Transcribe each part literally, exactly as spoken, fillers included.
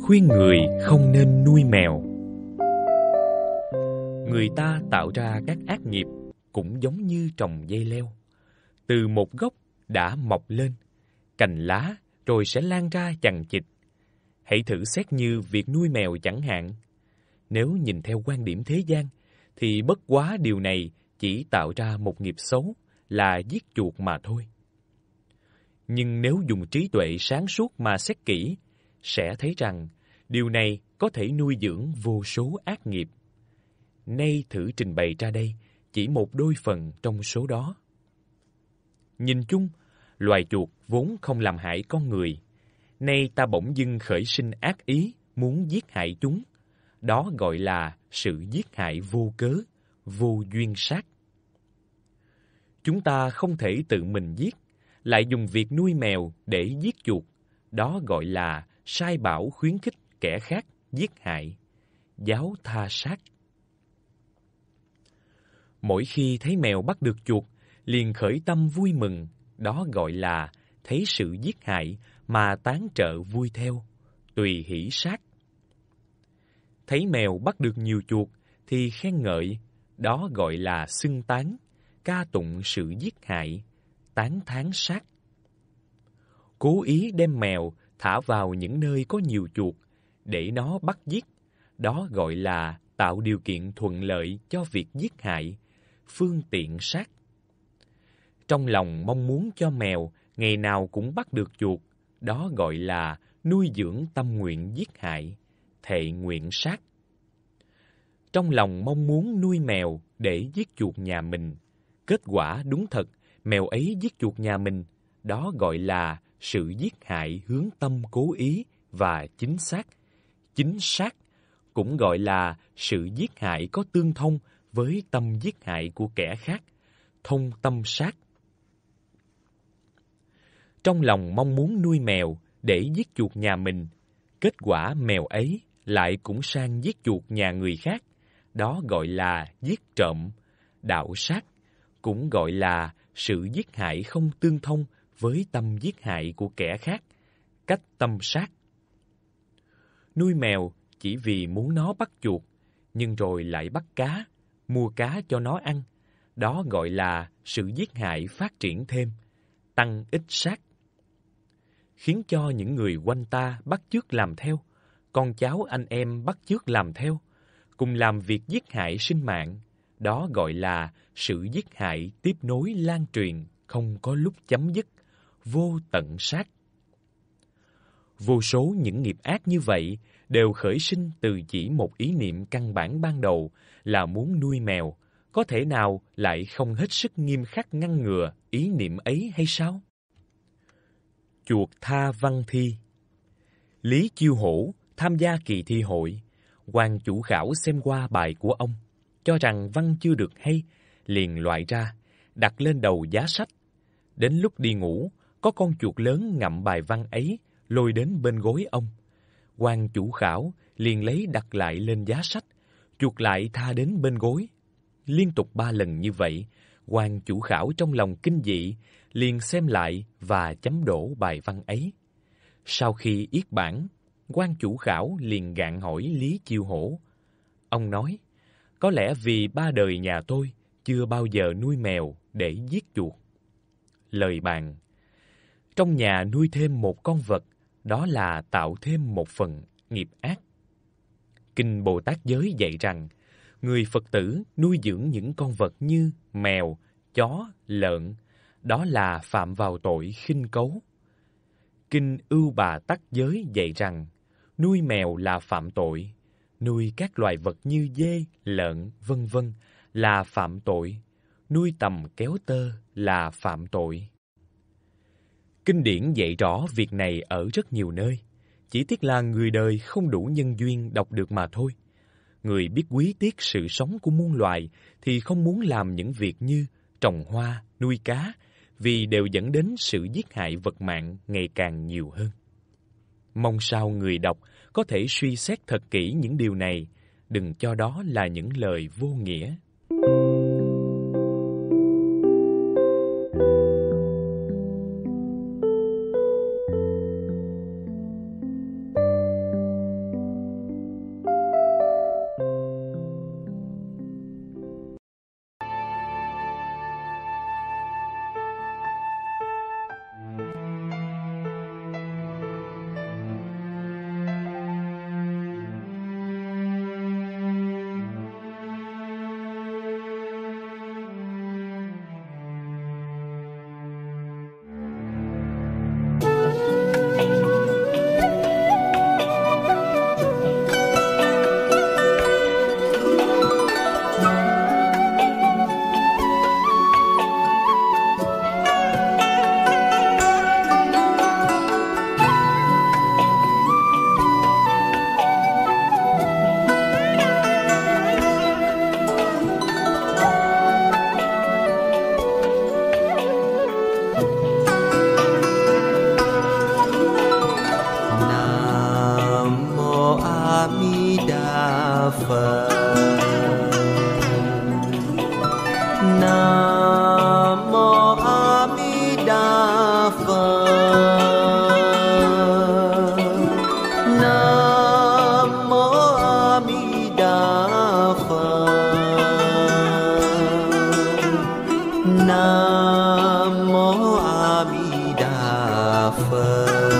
khuyên người không nên nuôi mèo. Người ta tạo ra các ác nghiệp cũng giống như trồng dây leo. Từ một gốc đã mọc lên, cành lá rồi sẽ lan ra chằng chịt. Hãy thử xét như việc nuôi mèo chẳng hạn. Nếu nhìn theo quan điểm thế gian, thì bất quá điều này chỉ tạo ra một nghiệp xấu là giết chuột mà thôi. Nhưng nếu dùng trí tuệ sáng suốt mà xét kỹ, sẽ thấy rằng điều này có thể nuôi dưỡng vô số ác nghiệp. Nay thử trình bày ra đây chỉ một đôi phần trong số đó. Nhìn chung, loài chuột vốn không làm hại con người. Nay ta bỗng dưng khởi sinh ác ý muốn giết hại chúng. Đó gọi là sự giết hại vô cớ, vô duyên sát. Chúng ta không thể tự mình giết, lại dùng việc nuôi mèo để giết chuột. Đó gọi là sai bảo khuyến khích kẻ khác giết hại, giáo tha sát. Mỗi khi thấy mèo bắt được chuột, liền khởi tâm vui mừng, đó gọi là thấy sự giết hại mà tán trợ vui theo, tùy hỷ sát. Thấy mèo bắt được nhiều chuột thì khen ngợi, đó gọi là xưng tán, ca tụng sự giết hại, tán thán sát. Cố ý đem mèo thả vào những nơi có nhiều chuột để nó bắt giết, đó gọi là tạo điều kiện thuận lợi cho việc giết hại, phương tiện sát. Trong lòng mong muốn cho mèo ngày nào cũng bắt được chuột, đó gọi là nuôi dưỡng tâm nguyện giết hại, thệ nguyện sát. Trong lòng mong muốn nuôi mèo để giết chuột nhà mình, kết quả đúng thật, mèo ấy giết chuột nhà mình, đó gọi là sự giết hại hướng tâm cố ý và chính xác. Chính xác cũng gọi là sự giết hại có tương thông với tâm giết hại của kẻ khác, thông tâm sát. Trong lòng mong muốn nuôi mèo để giết chuột nhà mình, kết quả mèo ấy lại cũng sang giết chuột nhà người khác, đó gọi là giết trộm, đạo sát, cũng gọi là sự giết hại không tương thông với tâm giết hại của kẻ khác, cách tâm sát. Nuôi mèo chỉ vì muốn nó bắt chuột, nhưng rồi lại bắt cá, mua cá cho nó ăn, đó gọi là sự giết hại phát triển thêm, tăng ích sát. Khiến cho những người quanh ta bắt chước làm theo, con cháu anh em bắt chước làm theo, cùng làm việc giết hại sinh mạng, đó gọi là sự giết hại tiếp nối lan truyền, không có lúc chấm dứt, vô tận sát. Vô số những nghiệp ác như vậy đều khởi sinh từ chỉ một ý niệm căn bản ban đầu là muốn nuôi mèo, có thể nào lại không hết sức nghiêm khắc ngăn ngừa ý niệm ấy hay sao? Chuột tha văn thi. Lý Chiêu Hổ tham gia kỳ thi hội, quan chủ khảo xem qua bài của ông, cho rằng văn chưa được hay, liền loại ra, đặt lên đầu giá sách. Đến lúc đi ngủ, có con chuột lớn ngậm bài văn ấy, lôi đến bên gối ông. Quan chủ khảo liền lấy đặt lại lên giá sách, chuột lại tha đến bên gối. Liên tục ba lần như vậy, quan chủ khảo trong lòng kinh dị, liền xem lại và chấm đổ bài văn ấy. Sau khi yết bản, quan chủ khảo liền gạn hỏi Lý Chiêu Hổ. Ông nói, có lẽ vì ba đời nhà tôi chưa bao giờ nuôi mèo để giết chuột. Lời bàn, trong nhà nuôi thêm một con vật, đó là tạo thêm một phần nghiệp ác. Kinh Bồ Tát Giới dạy rằng, người Phật tử nuôi dưỡng những con vật như mèo, chó, lợn, đó là phạm vào tội khinh cấu. Kinh Ưu Bà Tắc Giới dạy rằng, nuôi mèo là phạm tội, nuôi các loài vật như dê, lợn, vân vân là phạm tội, nuôi tầm kéo tơ là phạm tội. Kinh điển dạy rõ việc này ở rất nhiều nơi, chỉ tiếc là người đời không đủ nhân duyên đọc được mà thôi. Người biết quý tiếc sự sống của muôn loài thì không muốn làm những việc như trồng hoa, nuôi cá, vì đều dẫn đến sự giết hại vật mạng ngày càng nhiều hơn. Mong sao người đọc có thể suy xét thật kỹ những điều này, đừng cho đó là những lời vô nghĩa.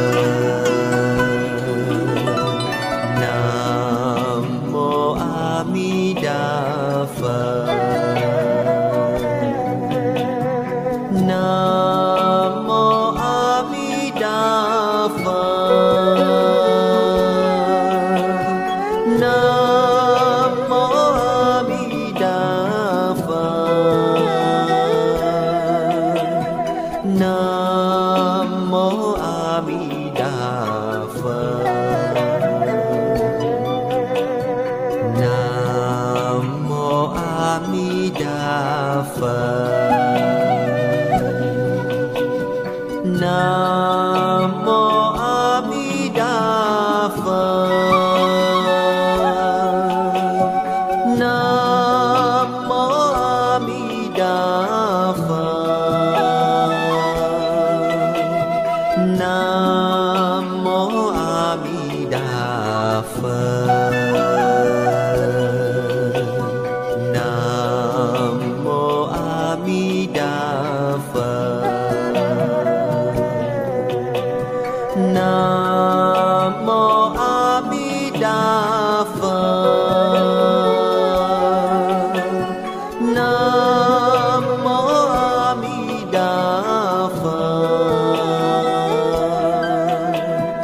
Nam mô A Di Đà Phật. Nam mô A Di Đà Phật. Nam mô A Di Đà Phật. Nam mô A Di Đà Phật. Nam mô A Di Đà Phật. Nam mô A Di Đà Phật. Nam mô A Di Đà Phật. Nam mô A Di Đà Phật. Nam mô A Di Đà Phật. Nam mô A Di Đà Phật. Nam mô A Di Đà Phật.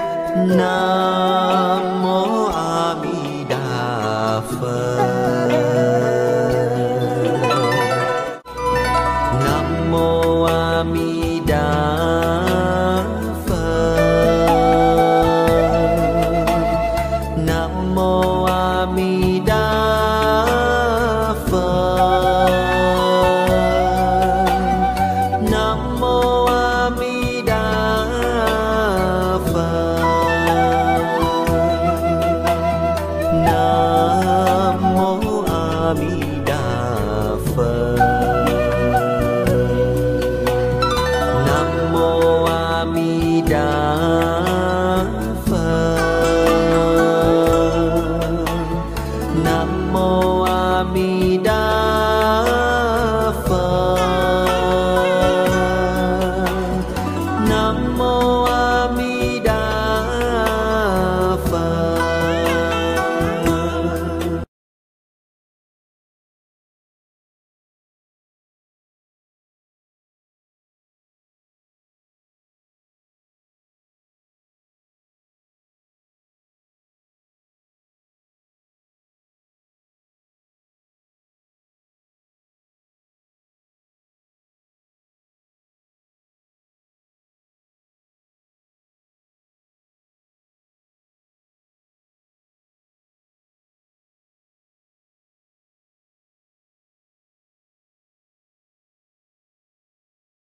Nam mô A Di Đà Phật. Nam mô A Di Đà Nam mô A Di Đà Phật. Nam mô A Di Đà Phật. Nam mô A Di Đà Phật. Nam mô A Di Đà